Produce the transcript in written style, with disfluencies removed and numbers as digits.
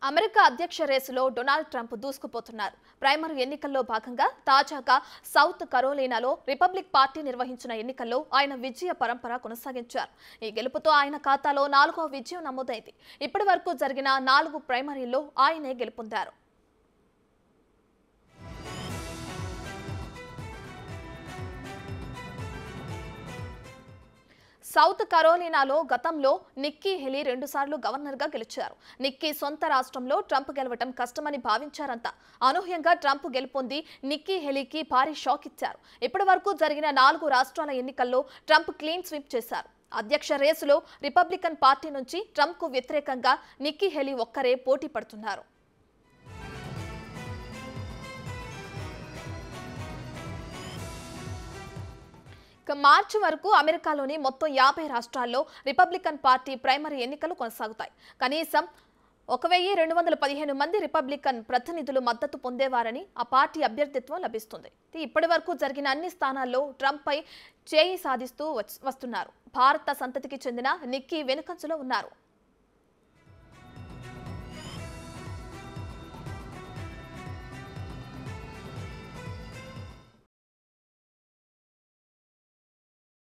America అధ్యక్ష రేసులో Donald Trump దూసుకుపోతున్నారు. Primary ఎన్నికల్లో భాగంగా తాజాగా సౌత్ కరోలినాలో రిపబ్లిక్ పార్టీ నిర్వహించిన ఎన్నికల్లో ఆయన విజయ పరంపర కొనసాగించారు. ఈ గెలుపుతో ఆయన ఖాతాలో 4వ విజయం నమోదైంది. ఇప్పటి వరకు జరిగిన 4 ప్రైమరీల్లో ఆయనే గెలుపొందారు. సౌత్ కరోలినాలో గతంలో నిక్కీ హేలీ 2 సార్లు గవర్నర్గా గెలిచారు. నిక్కీ సొంత రాష్ట్రంలో ట్రంప్ గెలవటం కష్టమని భావించారంతా. అనూహ్యంగా ట్రంప్ గెలుపొంది నిక్కీ హేలీకి భారీ షాక్ ఇచ్చారు. ఇప్పటి వరకు జరిగిన 4 రాష్ట్రాల ఎన్నికల్లో ట్రంప్ క్లీన్ స్వీప్ చేశారు. అధ్యక్ష రేసులో రిపబ్లికన్ పార్టీ నుంచి ట్రంప్కు వ్యతిరేకంగా నిక్కీ హేలీ ఒక్కరే పోటీ పడుతున్నారు. మార్చి వరకు అమెరికాలోని మొత్తం 50 రాష్ట్రాల్లో రిపబ్లికన్ పార్టీ ప్రైమరీ ఎన్నికలు కొనసాగుతాయి. కనీసం 1215 మంది రిపబ్లికన్ ప్రతినిధులు మద్దతు పొందేవారని ఆ పార్టీ అభ్యర్థిత్వం లభిస్తుంది. ఇప్పటి వరకు జరిగిన అన్ని స్థానాల్లో ట్రంప్ పై చేయి సాధిస్తూ వస్తున్నారు. భారత సంతతికి చెందిన నిక్కీ వెనుకంజలో ఉన్నారు.